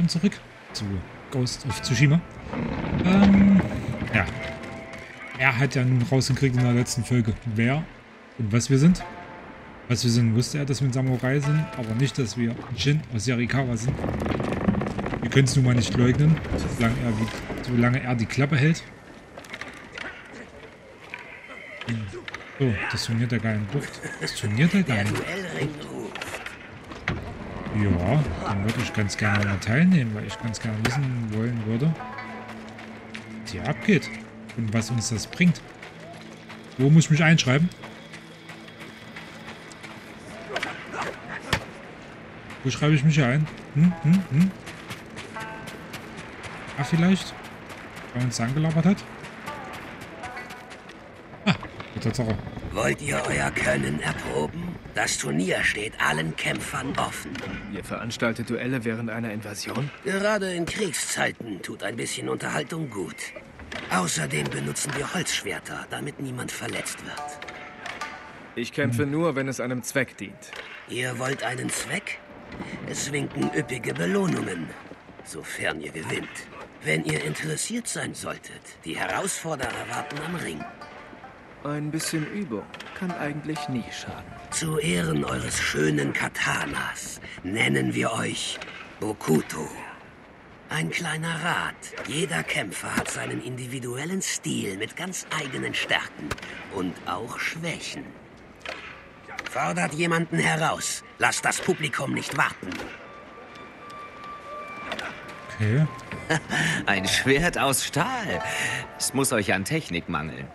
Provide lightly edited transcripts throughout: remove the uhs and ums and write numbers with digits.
willkommen zurück zu Ghost of Tsushima. Ja. Er hat ja nun rausgekriegt in der letzten Folge, wer und was wir sind. Was wir sind, wusste er, dass wir ein Samurai sind, aber nicht, dass wir Jin aus Yarikawa sind. Wir können es nun mal nicht leugnen, solange er die Klappe hält. So, das Turnier der geilen Bucht. Das Turnier der geilen Bucht. Ja, dann würde ich ganz gerne mal teilnehmen, weil ich ganz gerne wissen wollen würde, was hier abgeht und was uns das bringt. Wo muss ich mich einschreiben? Wo schreibe ich mich hier ein? Ah, vielleicht? Weil uns angelabert hat? Ah, Tatsache. Wollt ihr euer Können erproben? Das Turnier steht allen Kämpfern offen. Ihr veranstaltet Duelle während einer Invasion? Gerade in Kriegszeiten tut ein bisschen Unterhaltung gut. Außerdem benutzen wir Holzschwerter, damit niemand verletzt wird. Ich kämpfe nur, wenn es einem Zweck dient. Ihr wollt einen Zweck? Es winken üppige Belohnungen, sofern ihr gewinnt. Wenn ihr interessiert sein solltet, die Herausforderer warten am Ring. Ein bisschen Übung kann eigentlich nie schaden. Zu Ehren eures schönen Katanas nennen wir euch Bokuto. Ein kleiner Rat. Jeder Kämpfer hat seinen individuellen Stil mit ganz eigenen Stärken und auch Schwächen. Fordert jemanden heraus. Lasst das Publikum nicht warten. Okay. Ein Schwert aus Stahl. Es muss euch an Technik mangeln.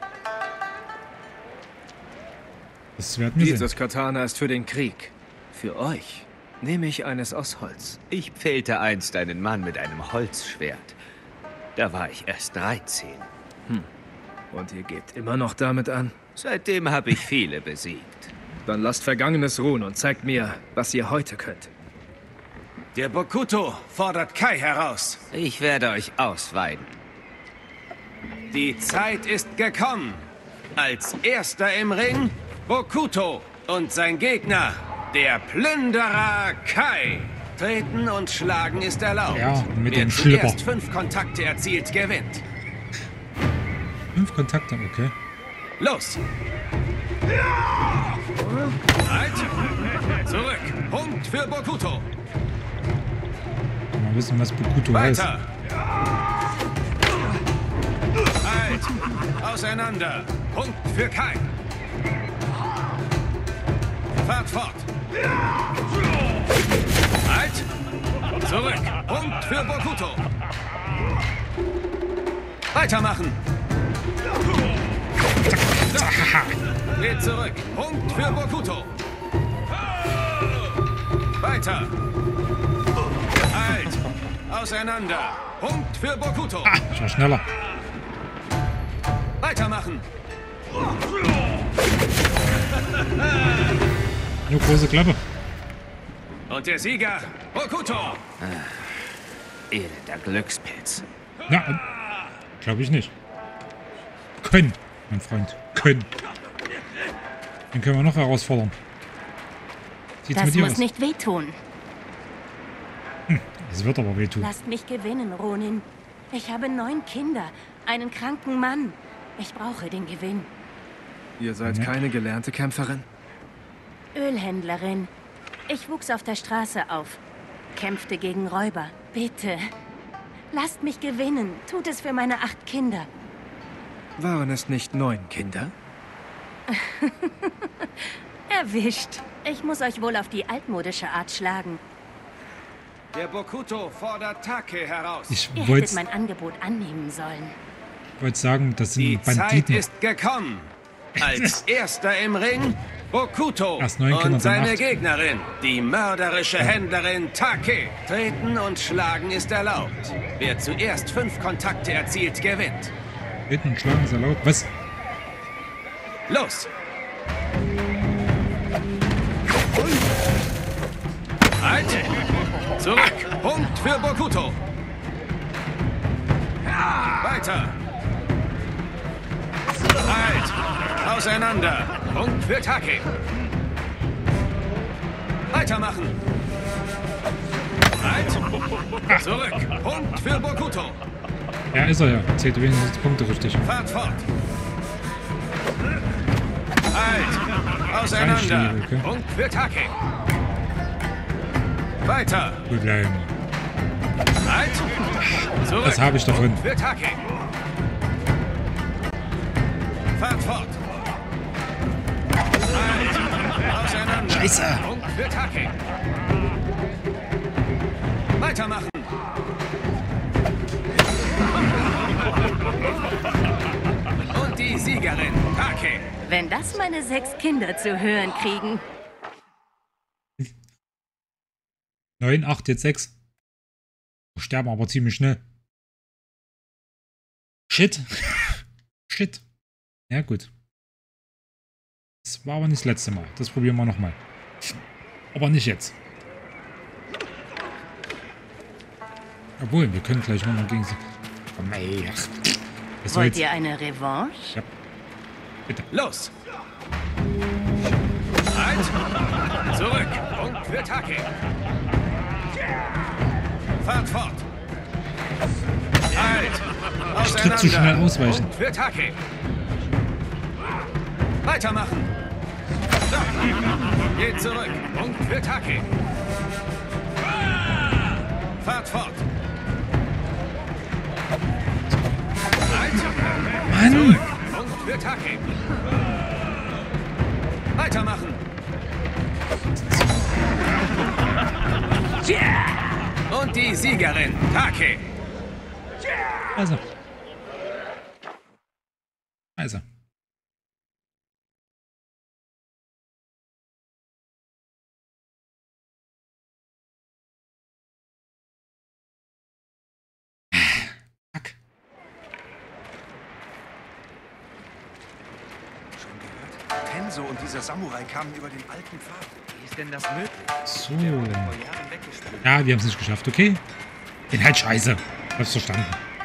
Das werden wir sehen. Dieses Katana ist für den Krieg. Für euch nehme ich eines aus Holz. Ich pfählte einst einen Mann mit einem Holzschwert. Da war ich erst 13. Und ihr gebt immer noch damit an? Seitdem habe ich viele besiegt. Dann lasst Vergangenes ruhen und zeigt mir, was ihr heute könnt. Der Bokuto fordert Kai heraus. Ich werde euch ausweiden. Die Zeit ist gekommen. Als erster im Ring Bokuto und sein Gegner, der Plünderer Kai. Treten und schlagen ist erlaubt. Ja, mit Wer dem Schlipper. zuerst 5 Kontakte erzielt, gewinnt. 5 Kontakte, okay. Los! Halt! Zurück! Punkt für Bokuto! Mal wissen, was Bokuto heißt. Weiter! Halt! Auseinander! Punkt für Kai! Fahrt fort! Halt! Zurück! Punkt für Bokuto! Weitermachen! Geht zurück! Punkt für Bokuto! Weiter! Halt! Auseinander! Punkt für Bokuto! Ah, ich war schneller. Weitermachen! Nur große Klappe. Und der Sieger, Bokuto! Elender Glückspilz. Ja, glaube ich nicht. Können, mein Freund. Können. Den können wir noch herausfordern. Sieht's Das mit dir muss aus? nicht wehtun. Es wird aber wehtun. Lasst mich gewinnen, Ronin. Ich habe 9 Kinder, einen kranken Mann. Ich brauche den Gewinn. Ihr seid keine gelernte Kämpferin? Ölhändlerin. Ich wuchs auf der Straße auf. Kämpfte gegen Räuber. Bitte. Lasst mich gewinnen. Tut es für meine 8 Kinder. Waren es nicht 9 Kinder? Erwischt. Ich muss euch wohl auf die altmodische Art schlagen. Der Bokuto fordert Take heraus. Ich Ihr wollte hättet mein Angebot annehmen sollen. sagen, das Die sind Zeit Banditen. ist gekommen. Als erster im Ring, Bokuto Erst 9 Kinder, und dann seine 8. Gegnerin, die mörderische Händlerin Take. Treten und schlagen ist erlaubt. Wer zuerst 5 Kontakte erzielt, gewinnt. Treten und schlagen ist erlaubt. Was? Los! Halt! Zurück! Punkt für Bokuto! Weiter! Halt! Auseinander! Punkt für Take! Weitermachen! Halt! Zurück. Punkt für Bokuto. Ja, ist er ja. Zählt wenigstens Punkte richtig. Fahrt fort. Halt. Auseinander. Okay. Punkt für Take. Weiter. Gut bleiben. Halt. Zurück. Was habe ich davon? Punkt für Take. Fahrt fort. Halt. Auseinander. Scheiße. Punkt für Take. Weitermachen. Und die Siegerin, Take. Wenn das meine 6 Kinder zu hören kriegen. 9, 8, jetzt 6. Wir sterben aber ziemlich schnell. Shit. Shit. Ja, gut. Das war aber nicht das letzte Mal. Das probieren wir nochmal. Aber nicht jetzt. Obwohl, wir können gleich nochmal gegen sie. Komm, ey. Ach. Das war Wollt jetzt... ihr eine Revanche? Ja. Bitte. Los! Halt! Zurück! Punkt für Take! Fahrt fort! Halt! Ich tritt zu schnell ausweichen. Punkt für Take! Weitermachen! So. Geht zurück! Punkt für Take! Fahrt fort! Halt! Mann! Zurück! Punkt für Take! Weitermachen! Und die Siegerin, Take! Also. Also. Fuck. Schon gehört? Tenso und dieser Samurai kamen über den alten Pfad. Wie ist denn das möglich? So. Vor Jahren weggespült. Ja, wir haben es nicht geschafft, okay? Bin halt scheiße. Hab's verstanden.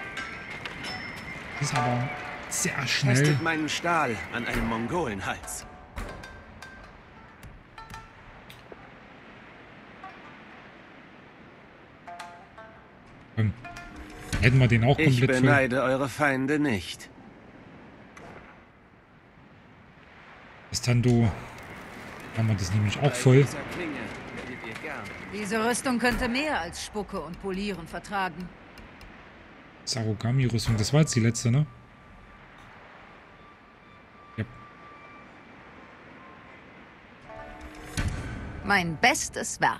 Ist aber sehr schnell. Testet meinen Stahl an einem Mongolenhals. Hätten wir den auch Ich komplett voll. beneide eure Feinde nicht. Das Tando haben wir das nämlich auch voll. Dieser Klinge werdet ihr gern. Diese Rüstung könnte mehr als Spucke und Polieren vertragen. Sarugami-Rüstung, das war jetzt die letzte, ne? Ja. Mein bestes Werk.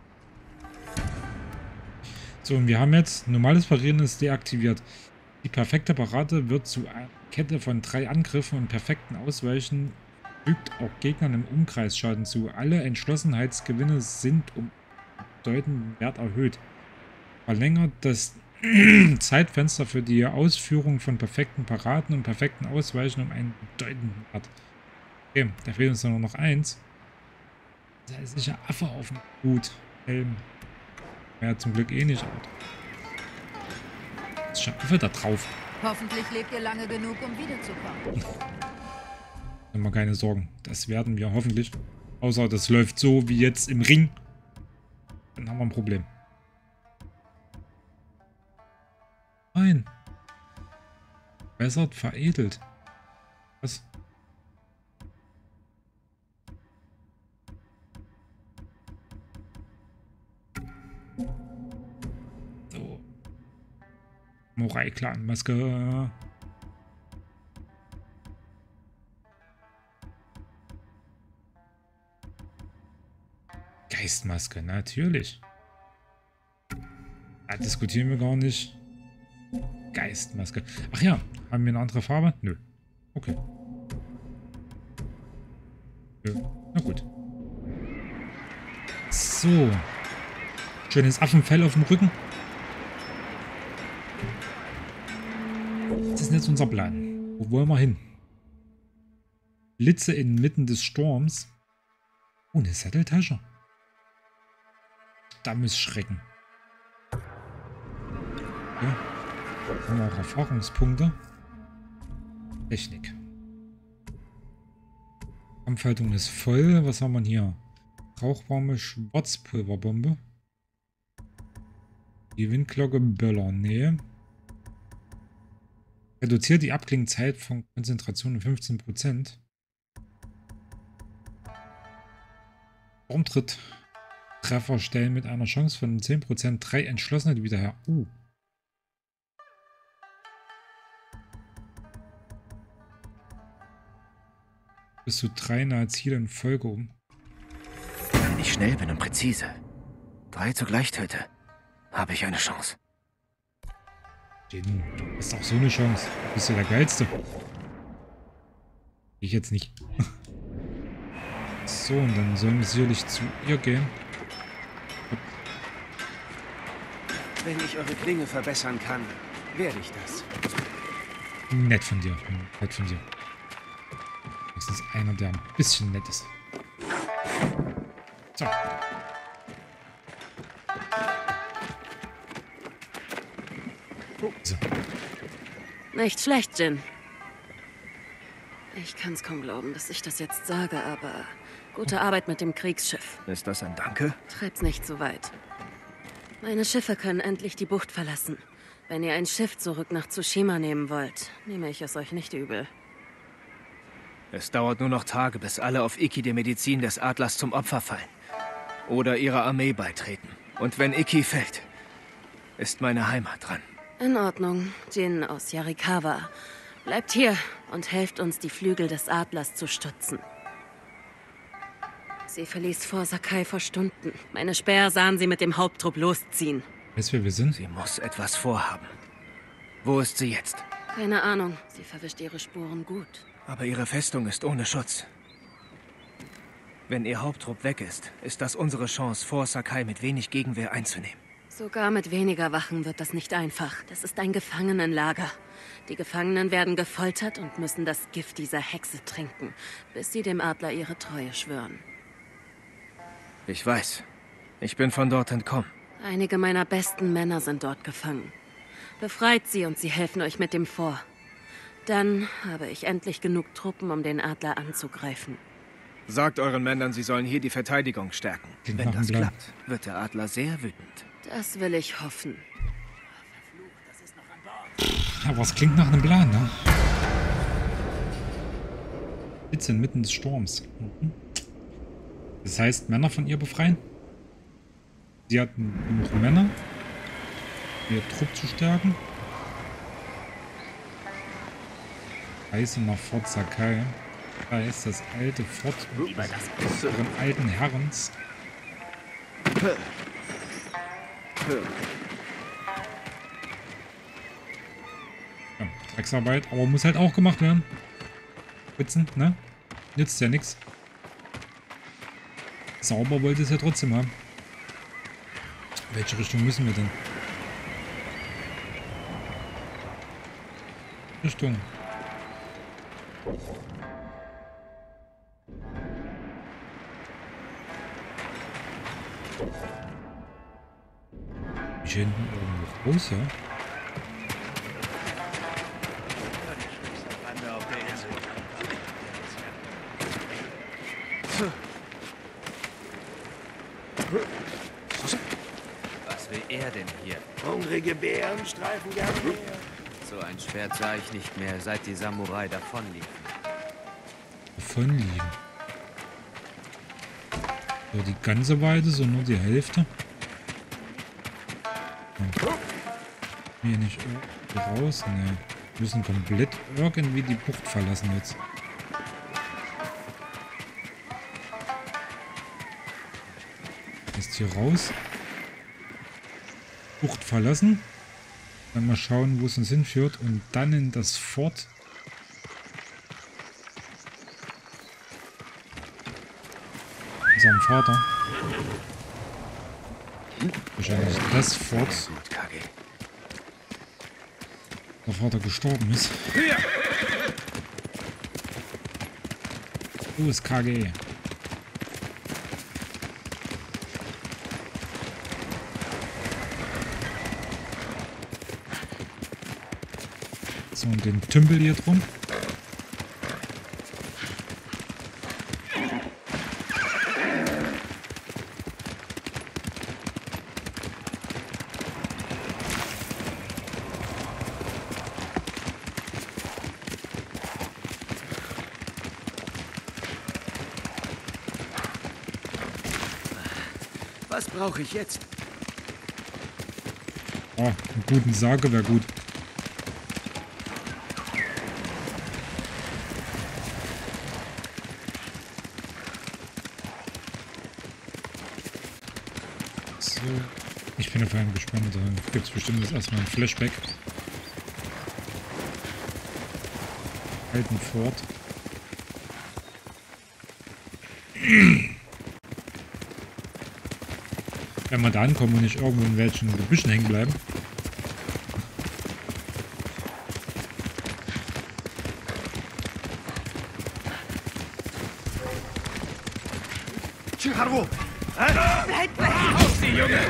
So, und wir haben jetzt, normales Parieren ist deaktiviert. Die perfekte Parade wird zu einer Kette von 3 Angriffen und perfekten Ausweichen fügt auch Gegnern im Umkreis Schaden zu. Alle Entschlossenheitsgewinne sind um bedeutenden Wert erhöht. Verlängert das Zeitfenster für die Ausführung von perfekten Paraden und perfekten Ausweichen um einen bedeutenden Wert. Okay, da fehlt uns dann nur noch eins. Da ist sicher Affe auf dem Hut. Helm. Ja, zum Glück eh nicht. Ist schon Affe da drauf. Hoffentlich lebt ihr lange genug, um wiederzukommen. Haben wir keine Sorgen. Das werden wir hoffentlich. Außer das läuft so wie jetzt im Ring. Dann haben wir ein Problem. Nein. Bessert, veredelt. Was? So. Morai-Clan-Maske. Geistmaske, natürlich. Da diskutieren wir gar nicht. Geistmaske. Ach ja, haben wir eine andere Farbe? Nö. Okay. Nö. Na gut. So. Schönes Affenfell auf dem Rücken. Das ist jetzt unser Plan. Wo wollen wir hin? Blitze inmitten des Sturms. Oh, eine Satteltasche. Stammesschrecken. Ja. Haben wir auch Erfahrungspunkte. Technik. Kampfhaltung ist voll. Was haben wir hier? Rauchbombe, Schwarzpulverbombe. Die Windglocke Böller. Nee. Reduziert die Abklingzeit von Konzentration um 15%. Sturmtritt. Treffer stellen mit einer Chance von 10% 3 Entschlossene wieder her. Bis zu 3 nahe Ziele in Folge um. Wenn ich schnell bin und präzise, 3 zugleich töte, habe ich eine Chance. Jin, du hast auch so eine Chance. Du bist ja der Geilste. Ich jetzt nicht. So, und dann sollen wir sicherlich zu ihr gehen. Wenn ich eure Klinge verbessern kann, werde ich das. Nett von dir. Nett von dir. Wenigstens einer, der ein bisschen nett ist. So. So. Nicht schlecht, Jin. Ich kann's kaum glauben, dass ich das jetzt sage, aber gute Arbeit mit dem Kriegsschiff. Ist das ein Danke? Treib's nicht so weit. Meine Schiffe können endlich die Bucht verlassen. Wenn ihr ein Schiff zurück nach Tsushima nehmen wollt, nehme ich es euch nicht übel. Es dauert nur noch Tage, bis alle auf Ikki der Medizin des Adlers zum Opfer fallen. Oder ihrer Armee beitreten. Und wenn Ikki fällt, ist meine Heimat dran. In Ordnung. Jin aus Yarikawa. Bleibt hier und helft uns, die Flügel des Adlers zu stützen. Sie verließ Fort Sakai vor Stunden. Meine Späher sahen sie mit dem Haupttrupp losziehen. Weißt du, wer wir sind? Sie muss etwas vorhaben. Wo ist sie jetzt? Keine Ahnung. Sie verwischt ihre Spuren gut. Aber ihre Festung ist ohne Schutz. Wenn ihr Haupttrupp weg ist, ist das unsere Chance, Fort Sakai mit wenig Gegenwehr einzunehmen. Sogar mit weniger Wachen wird das nicht einfach. Das ist ein Gefangenenlager. Die Gefangenen werden gefoltert und müssen das Gift dieser Hexe trinken, bis sie dem Adler ihre Treue schwören. Ich weiß. Ich bin von dort entkommen. Einige meiner besten Männer sind dort gefangen. Befreit sie und sie helfen euch mit dem Fort. Dann habe ich endlich genug Truppen, um den Adler anzugreifen. Sagt euren Männern, sie sollen hier die Verteidigung stärken. Wenn das klappt, wird der Adler sehr wütend. Das will ich hoffen. Aber es klingt nach einem Plan, ne? Blitze inmitten des Sturms. Das heißt, Männer von ihr befreien? Sie hatten genug Männer, ihr Trupp zu stärken. Reise nach Fort Sakai. Da ist das alte Fort unseren alten Herrens. Ja, Drecksarbeit, aber muss halt auch gemacht werden. Spitzen, ne? Nützt ja nichts. Sauber wollte es ja trotzdem haben. Welche Richtung müssen wir denn? Richtung. Ich hier hinten irgendwo raus, ja? Was will er denn hier? Hungrige Bären streifen gerne her. So ein Schwert sah ich nicht mehr, seit die Samurai davonliefen. Davonliegen. So, die ganze Weite, so nur die Hälfte. Hier nicht raus? Ne. Wir müssen komplett irgendwie die Bucht verlassen jetzt. Jetzt hier raus. Bucht verlassen. Dann mal schauen, wo es uns hinführt. Und dann in das Fort. Unserem Vater. Wahrscheinlich das Fort. Der Vater gestorben ist. Wo ist KG? So, und den Tümpel hier drum. Was brauche ich jetzt? Oh, einen guten Sarge wäre gut. So. Ich bin auf einen gespannt. Da gibt es bestimmt jetzt erstmal ein Flashback. Alten Fort. Wenn wir da ankommen und nicht irgendwo in welchen Gebüschen hängen bleiben. Chiharu! Bleib weg! Auf sie, Junge!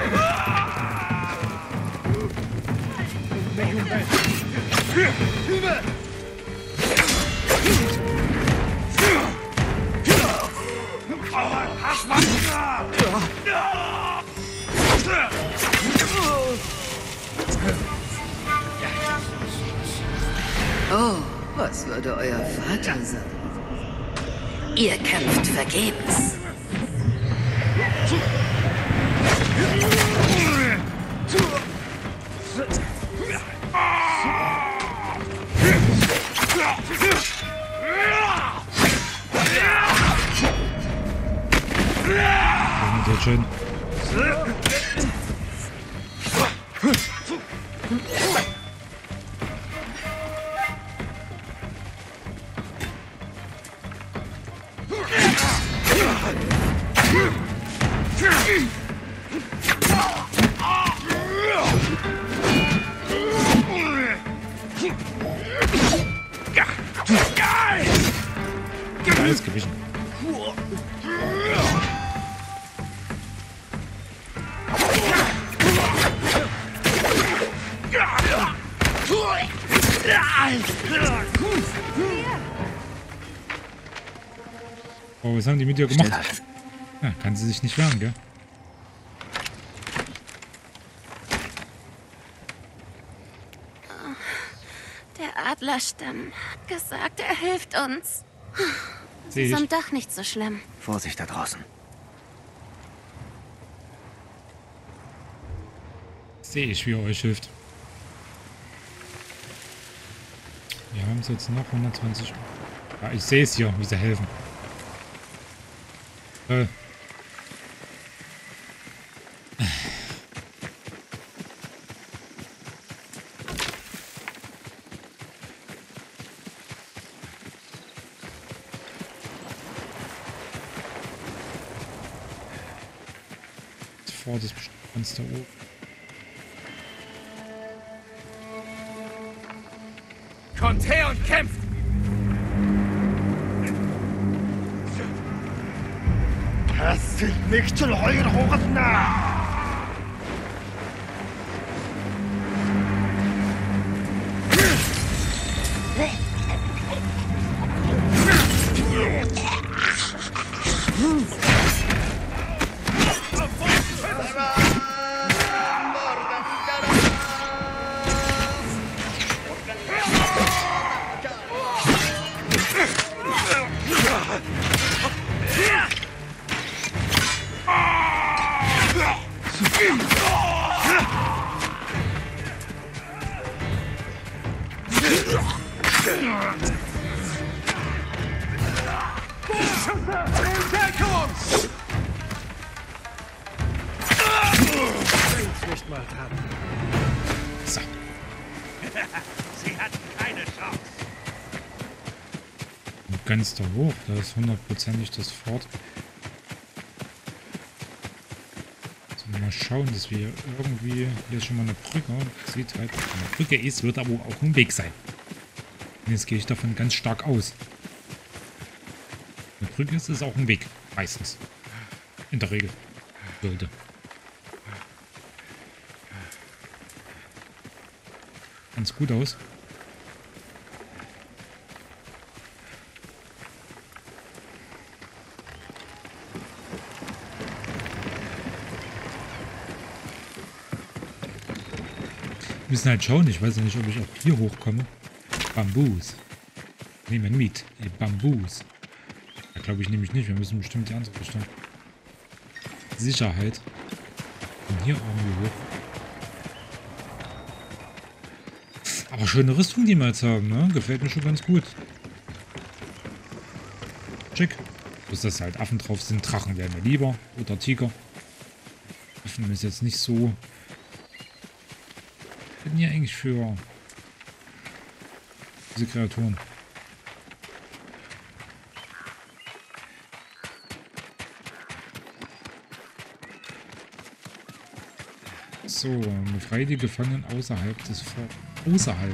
Oh, was würde euer Vater sagen? Ihr kämpft vergebens. Sehr schön. Alles gewichen. Oh, was haben die mit dir gemacht? Ja, kann sie sich nicht wehren, gell? Der Adlerstamm hat gesagt, er hilft uns. Seh Sie ich. sind doch nicht so schlimm. Vorsicht da draußen. Sehe ich, wie er euch hilft. Wir haben es jetzt noch 120. Ja, ich sehe es hier, wie sie helfen. Das ist bestimmt ganz da oben. Kommt her und kämpft! Das sind nicht zu euren Hosen nach! Nicht mal dran. So. Sie hatten keine Chance. Und ganz da hoch, da ist hundertprozentig das Fort. So, mal schauen, dass wir irgendwie... Hier ist schon mal eine Brücke. Sieht halt, eine Brücke ist, wird aber auch ein Weg sein. Und jetzt gehe ich davon ganz stark aus. Eine Brücke ist auch ein Weg. Meistens. In der Regel. Sollte. Ganz gut aus. Wir müssen halt schauen. Ich weiß ja nicht, ob ich auch hier hochkomme. Bambus. Nehmen wir mit. Bambus. Da glaube ich nämlich nicht. Wir müssen bestimmt die andere Richtung. Sicherheit. denn hier irgendwie hoch? Aber schöne Rüstung, die wir jetzt haben, ne? Gefällt mir schon ganz gut. Schick. Bloß, dass halt Affen drauf sind. Drachen wären mir lieber. Oder Tiger. Affen ist jetzt nicht so... Was bin hier eigentlich für... diese Kreaturen? So, befreie die Gefangenen außerhalb des Forts. Außerhalb.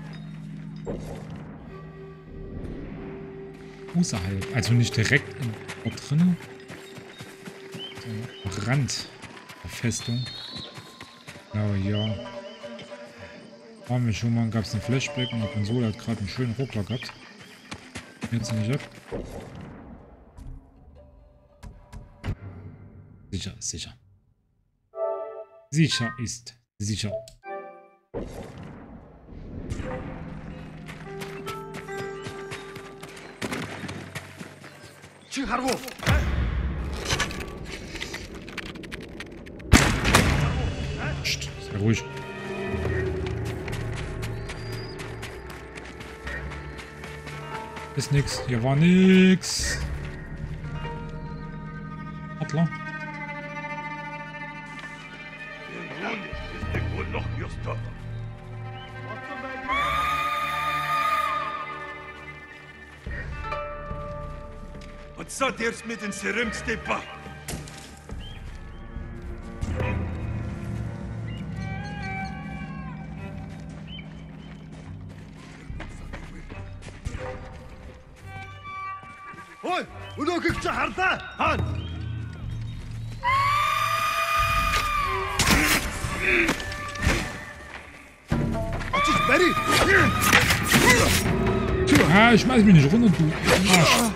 Außerhalb. Also nicht direkt im Fort drin. Am Rand der Festung. Genau, ja. Waren wir schon mal, gab es einen Flashback und die Konsole hat gerade einen schönen Ruckler gehabt. Jetzt nicht ab. Sicher ist sicher. Sicher ist sicher. Psst, sei ruhig. Ist nix, hier war nix. Adler. Zat eerst met een serumstepa. Hoi, hoe doe ik je harta? Han! Wat is Barry? Ah, ich schmeiß mich nicht runter, du Arsch.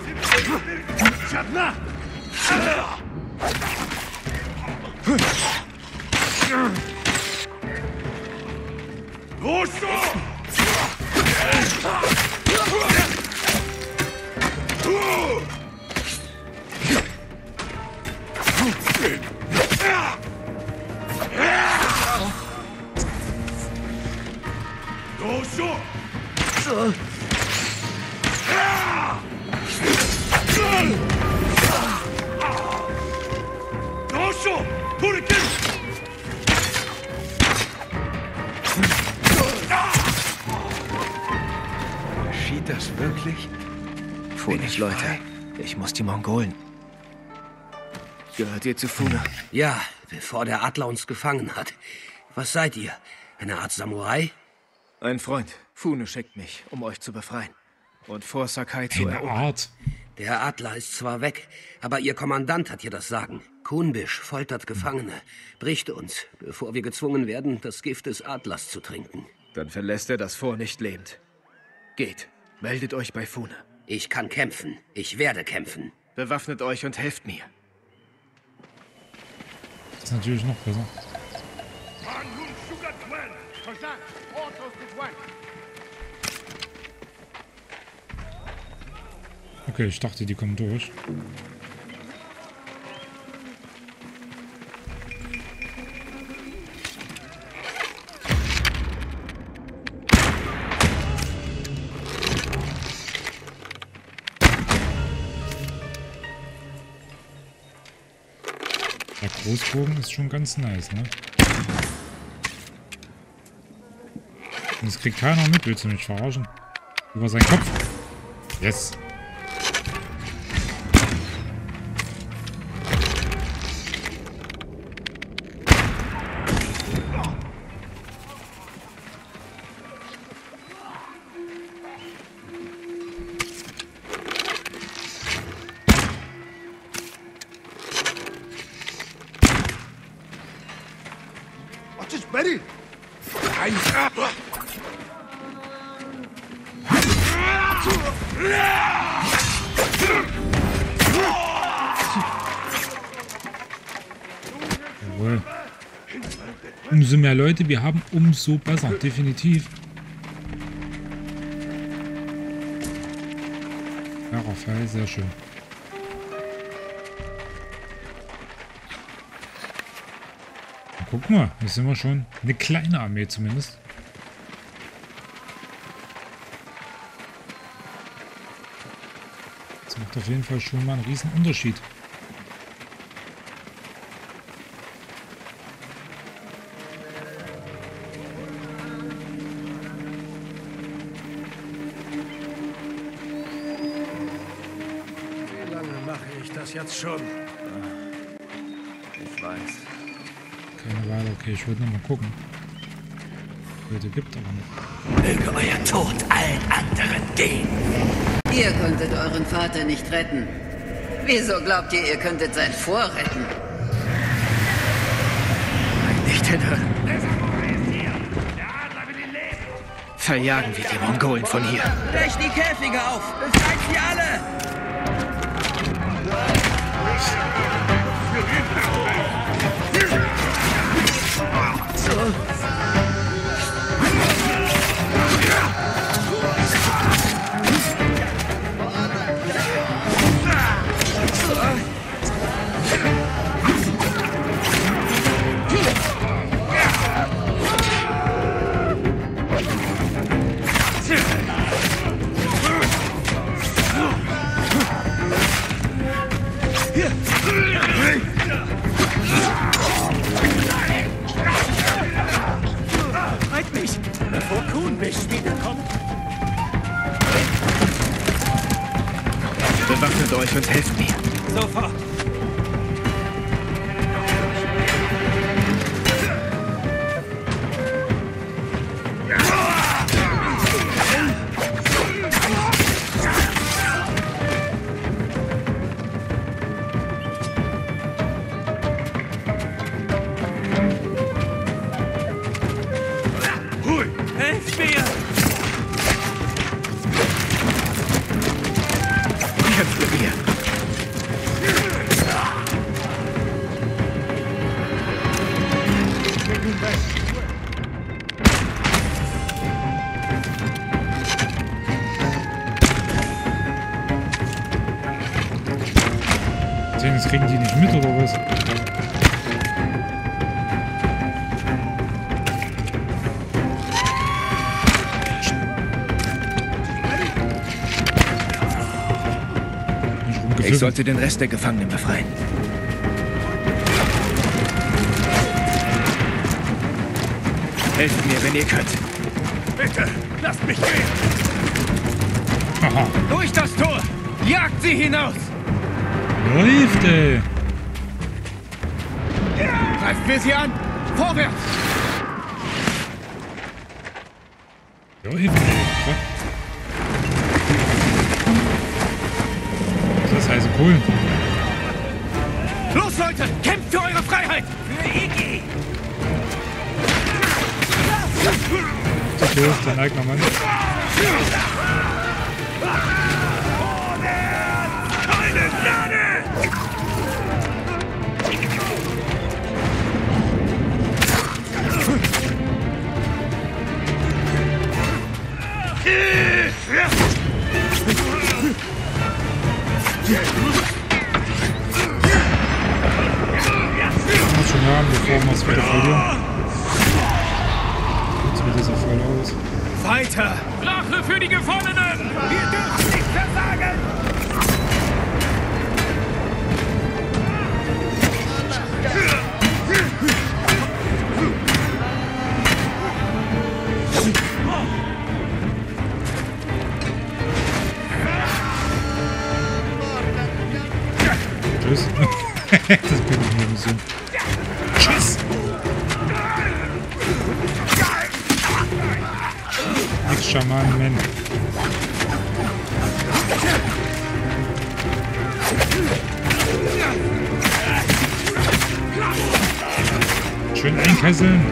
Geschieht das wirklich? Phoenix, Leute. Ich muss die Mongolen. Gehört ihr zu Funa? Ja, bevor der Adler uns gefangen hat. Was seid ihr? Eine Art Samurai? Ein Freund. Fune schickt mich, um euch zu befreien. Und vor Sakai zu Eine erobern. Art. Der Adler ist zwar weg, aber ihr Kommandant hat hier das Sagen. Kunbisch foltert Gefangene, bricht uns, bevor wir gezwungen werden, das Gift des Adlers zu trinken. Dann verlässt er das Fort nicht lebend. Geht, meldet euch bei Fune. Ich kann kämpfen. Ich werde kämpfen. Bewaffnet euch und helft mir. Das ist natürlich noch besser. Okay, ich dachte, die kommen durch. Der Großbogen ist schon ganz nice, ne? Und das kriegt keiner mit, willst du mich verarschen? Über seinen Kopf. Yes. Wat is Barry? Jawohl. Umso mehr Leute wir haben, umso besser. Definitiv. Ja, Raphael, sehr schön. Guck mal, jetzt sind wir schon eine kleine Armee zumindest. Das macht auf jeden Fall schon mal einen riesen Unterschied. Wie lange mache ich das jetzt schon? Ich weiß. Keine Wahl, okay, ich wollte noch mal gucken. Leute gibt aber noch. Möge euer Tod allen anderen gehen. Ihr konntet euren Vater nicht retten. Wieso glaubt ihr, ihr könntet sein Vorretten? Nicht hinhören. Verjagen wir die Mongolen von hier. Brecht die Käfige auf! Befreit sie alle! Halt mich, bevor Kuhnbisch wiederkommt. Bewaffnet euch und helft mir. Sofort. Helft mir! Kämpft mit mir. Das kriegen die nicht mit, oder was? Ich sollte den Rest der Gefangenen befreien. Helft mir, wenn ihr könnt. Bitte, lasst mich gehen! Aha. Durch das Tor! Jagt sie hinaus! Läuft, ey. Greifen wir sie an! Vorwärts! Läuft, ey. Das heißt Kohlen. Los, Leute! Kämpft für eure Freiheit! Für Iggy! So doof, dein eigener Mann. Keine Gnade! Muss schon haben, bevor wir es wieder verlieren. Jetzt sieht das ja voll aus. Weiter! Rache für die Gefangenen! Wir dürfen nicht versagen! Tschüss. Das bin ich mir so. Tschüss! Nix Schamanen, Mann. Schön einkesseln.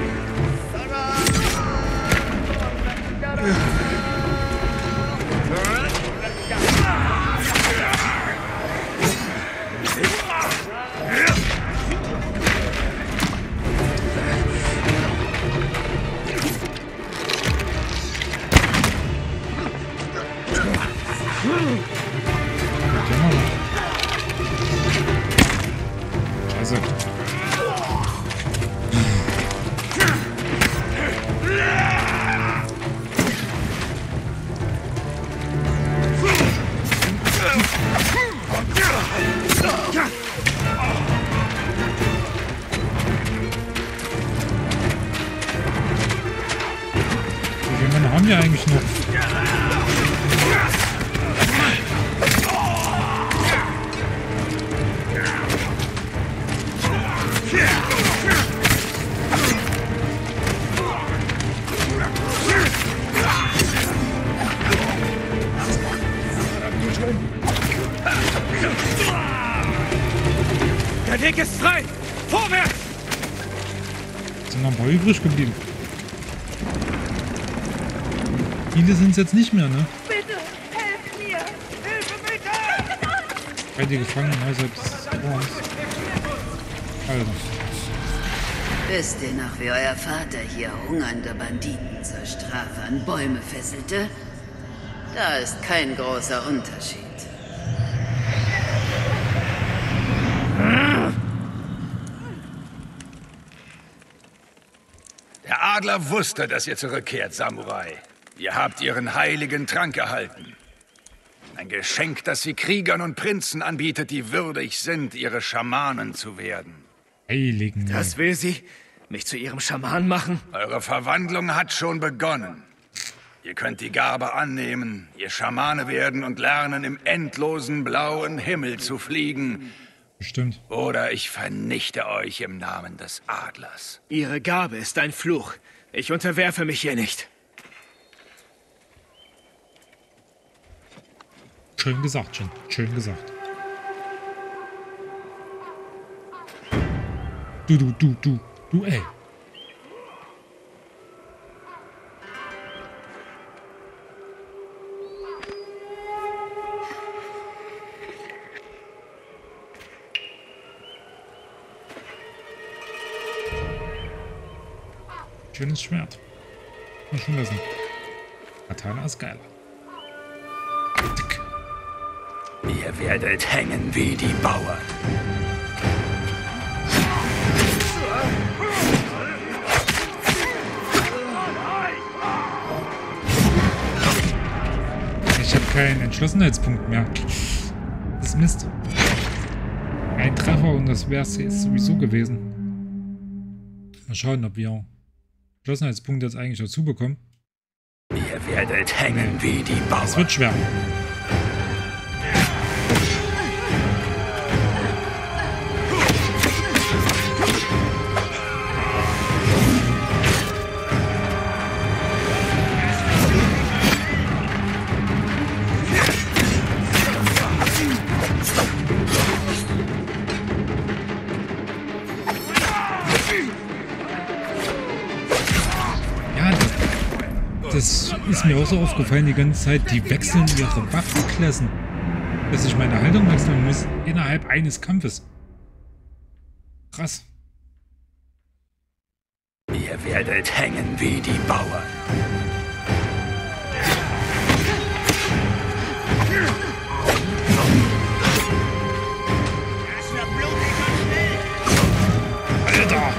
Scheiße. Der Weg ist frei! Vorwärts! Sind noch ein paar übrig geblieben. Viele sind es jetzt nicht mehr, ne? Bitte, helft mir! Hilfe, bitte! Bei die Gefangenen außerhalb des Raums. Also. Wisst ihr noch, wie euer Vater hier hungernde Banditen zur Strafe an Bäume fesselte? Da ist kein großer Unterschied. Der Adler wusste, dass ihr zurückkehrt, Samurai. Ihr habt ihren heiligen Trank erhalten. Ein Geschenk, das sie Kriegern und Prinzen anbietet, die würdig sind, ihre Schamanen zu werden. Heiligen. Das will sie? Mich zu ihrem Schaman machen? Eure Verwandlung hat schon begonnen. Ihr könnt die Gabe annehmen, ihr Schamane werden und lernen, im endlosen blauen Himmel zu fliegen. Bestimmt. Oder ich vernichte euch im Namen des Adlers. Ihre Gabe ist ein Fluch. Ich unterwerfe mich hier nicht. Schön gesagt, Jin. Schön gesagt. Du, ey. Schönes Schwert. Muss schon wissen. Katana ist geiler. Tick. Ihr werdet hängen wie die Bauern. Ich habe keinen Entschlossenheitspunkt mehr. Das ist Mist. Ein Treffer und das wäre es sowieso gewesen. Mal schauen, ob wir Entschlossenheitspunkte jetzt eigentlich dazu bekommen. Ihr werdet hängen wie die Bauern. Es wird schwer. Das ist mir auch so aufgefallen die ganze Zeit. Die wechseln ihre Waffenklassen. Dass ich meine Haltung wechseln muss innerhalb eines Kampfes. Krass. Ihr werdet hängen wie die Bauern. Alter!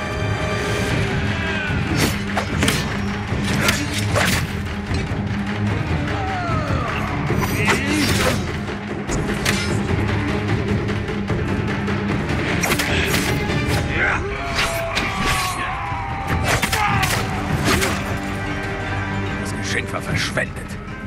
Geschenk war verschwendet.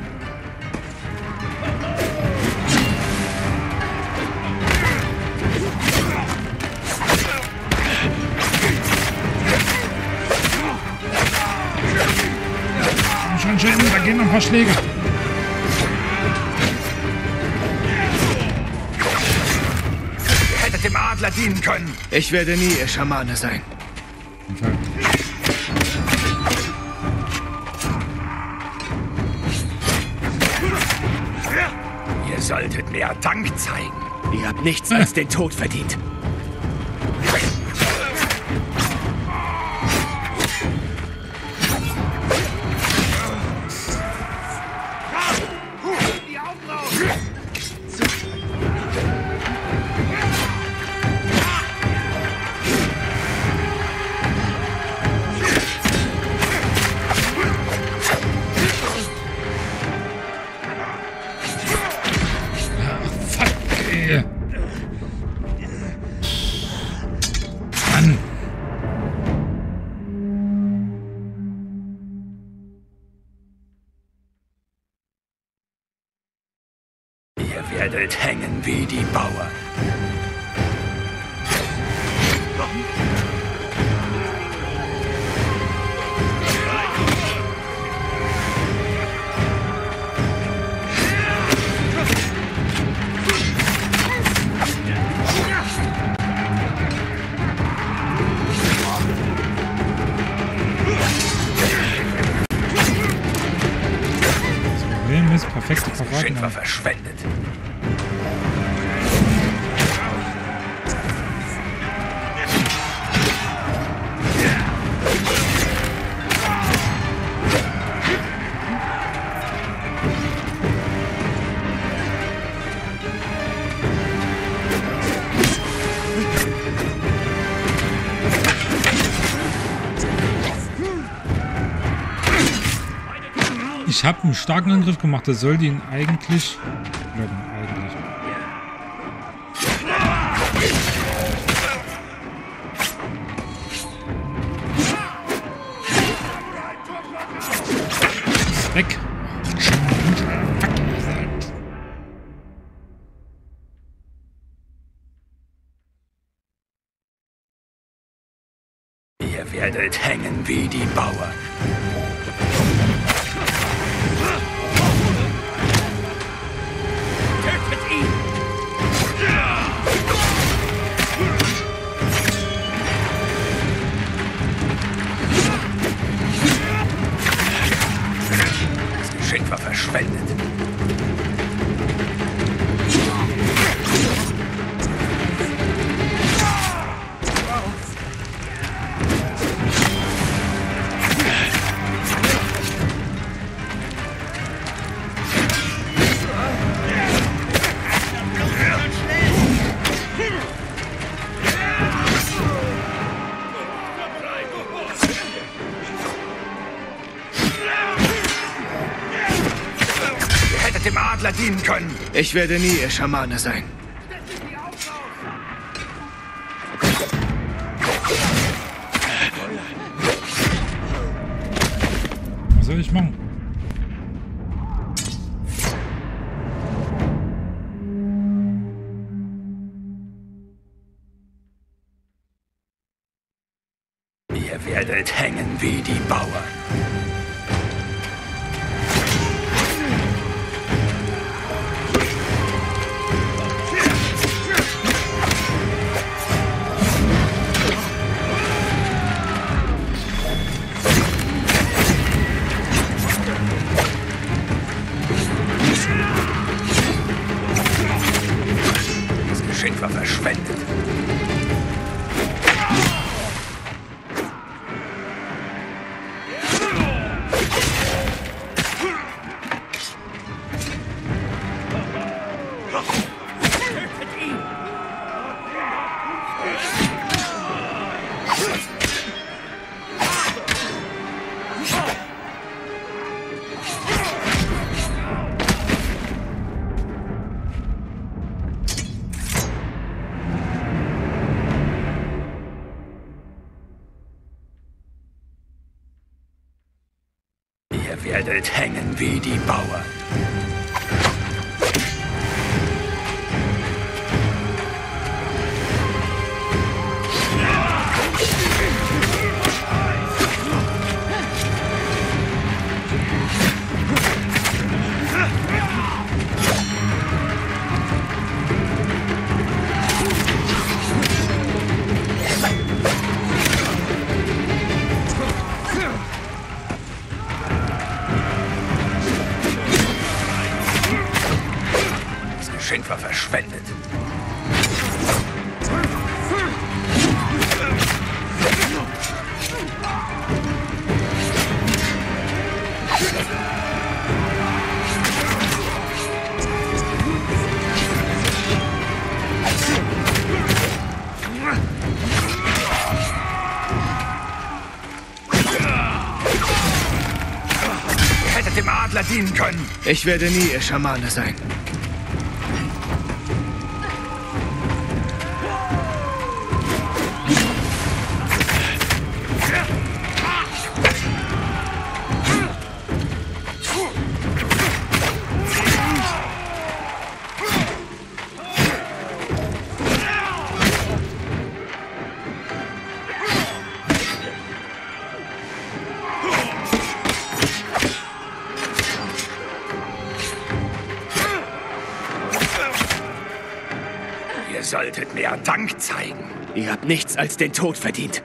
Schon schön, da gehen noch ein paar Schläge. Ihr hättet dem Adler dienen können. Ich werde nie ihr Schamane sein. Ihr solltet mehr Dank zeigen. Ihr habt nichts als den Tod verdient. Ihr werdet hängen wie die Bauern. Perfekte Parade. Schindler verschwendet. Ich habe einen starken Angriff gemacht, das sollte ihn eigentlich... Ist weg. Ihr werdet hängen wie die Bauern. War verschwendet. Dem Adler dienen können. Ich werde nie ihr Schamane sein. Was soll ich machen? Ihr werdet hängen wie die Bauern. War verschwendet. Ihr werdet hängen wie die Bauern. Geschenk war verschwendet. Ihr hättet dem Adler dienen können. Ich werde nie ihr Schamane sein. solltet mehr Dank zeigen. Ihr habt nichts als den Tod verdient.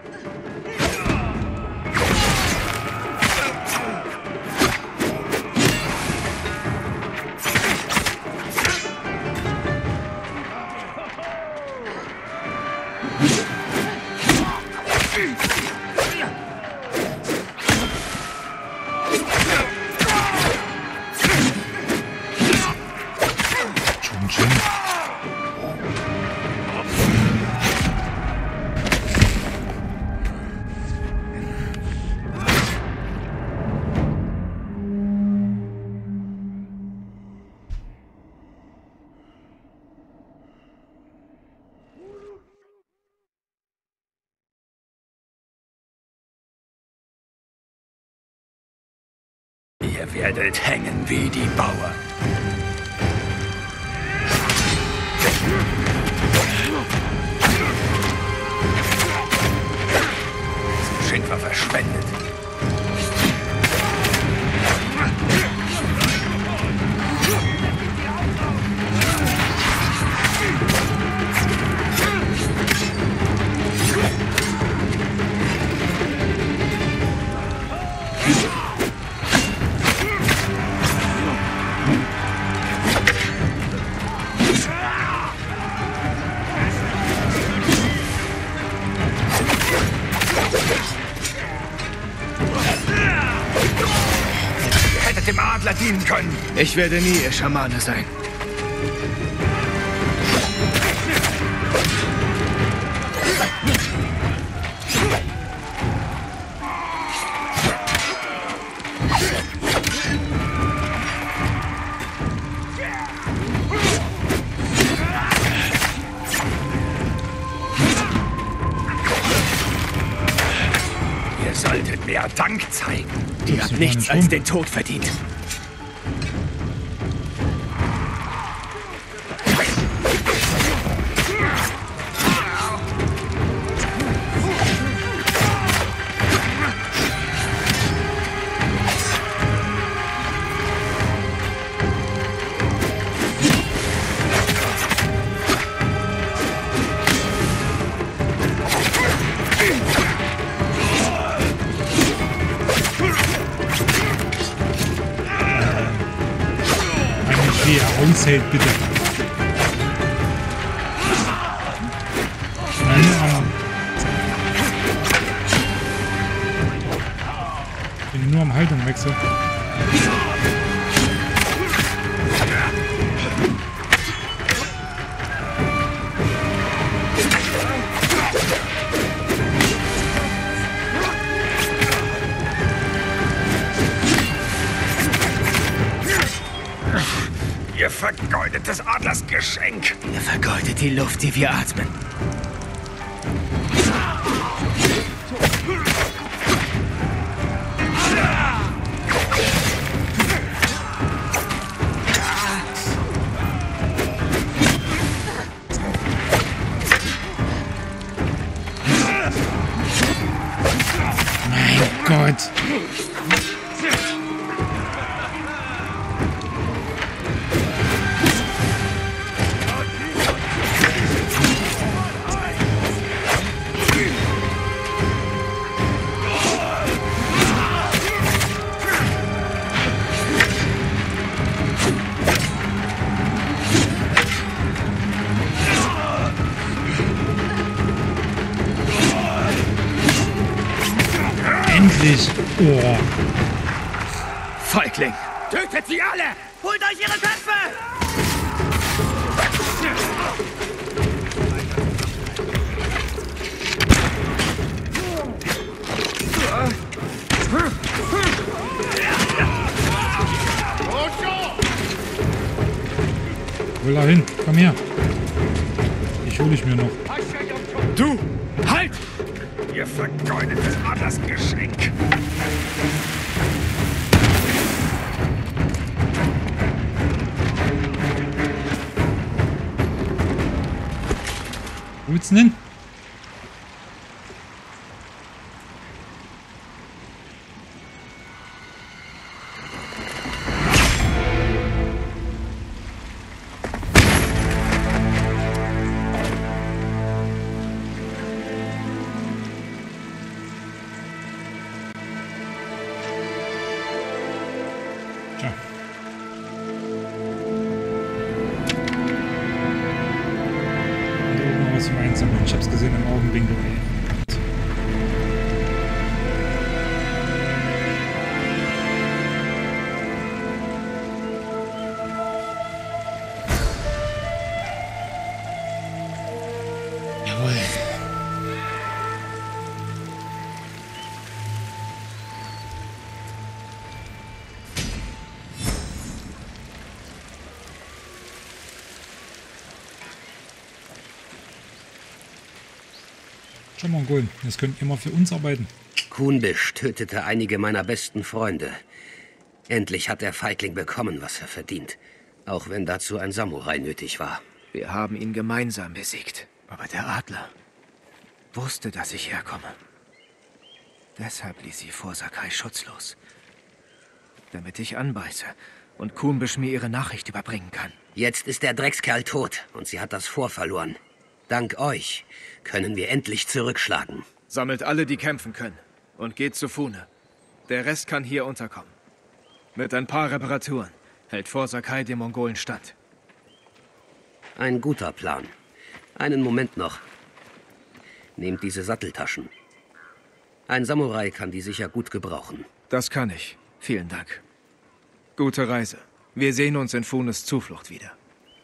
Ihr werdet hängen wie die Bauern. Zum Geschenk war verschwendet. Dem Adler dienen können. Ich werde nie ihr Schamane sein. Ihr solltet mehr Dank zeigen. Ihr habt nichts als den Tod verdient. Wie er aushält, bitte. Ich bin nur am Haltung wechseln. Ihr vergeudet des Adlers Geschenk. Ihr vergeudet die Luft, die wir atmen. Mein Gott. Endlich! Oh. Feigling! Tötet sie alle! Holt euch ihre Köpfe! Will da hin? Komm her! Ich hole ich mir noch. Du! Halt! Ihr vergeudet des Adlers Geschenk. Wo willst du denn hin? einsammeln. Ich hab's gesehen im Augenwinkel, ey. Jawohl. Schon Mongolen, das könnt ihr mal für uns arbeiten. Kunbisch tötete einige meiner besten Freunde. Endlich hat der Feigling bekommen, was er verdient. Auch wenn dazu ein Samurai nötig war. Wir haben ihn gemeinsam besiegt. Aber der Adler wusste, dass ich herkomme. Deshalb ließ sie Forsakai schutzlos. Damit ich anbeiße und Kunbisch mir ihre Nachricht überbringen kann. Jetzt ist der Dreckskerl tot und sie hat das Fort verloren. Dank euch können wir endlich zurückschlagen. Sammelt alle, die kämpfen können. Und geht zu Fune. Der Rest kann hier unterkommen. Mit ein paar Reparaturen hält Forsakai dem Mongolen stand. Ein guter Plan. Einen Moment noch. Nehmt diese Satteltaschen. Ein Samurai kann die sicher gut gebrauchen. Das kann ich. Vielen Dank. Gute Reise. Wir sehen uns in Funes Zuflucht wieder.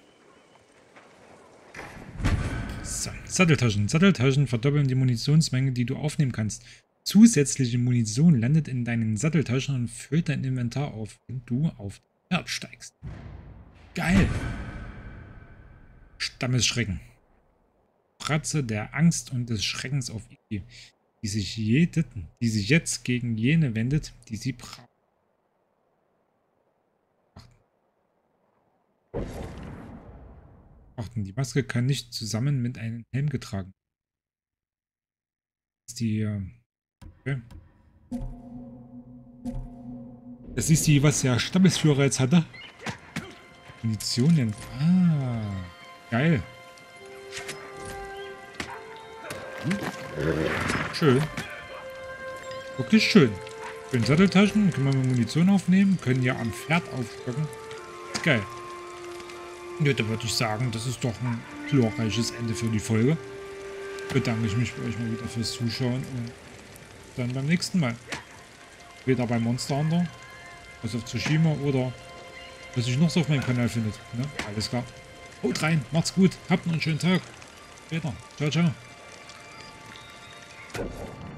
So, Satteltaschen. Satteltaschen verdoppeln die Munitionsmenge, die du aufnehmen kannst. Zusätzliche Munition landet in deinen Satteltaschen und füllt dein Inventar auf, wenn du auf das Pferd steigst. Geil! Stammesschrecken. Fratze der Angst und des Schreckens auf Iki, die sich jetzt gegen jene wendet, die sie braucht. Achten, die Maske kann nicht zusammen mit einem Helm getragen. Das ist die, okay. Das ist die, was der Stammesführer jetzt hatte. Munitionen. Ah, geil. Schön. Wirklich schön. Schön Satteltaschen, können wir mal Munition aufnehmen, können ja am Pferd aufstocken. Ist geil. Ja, da würde ich sagen, das ist doch ein glorreiches Ende für die Folge. Bedanke ich mich bei euch mal wieder fürs Zuschauen und dann beim nächsten Mal. Weder bei Monster Hunter, was auf Tsushima oder was sich noch so auf meinem Kanal findet. Ne? Alles klar. Haut rein, macht's gut, habt noch einen schönen Tag. Später. Ciao, ciao.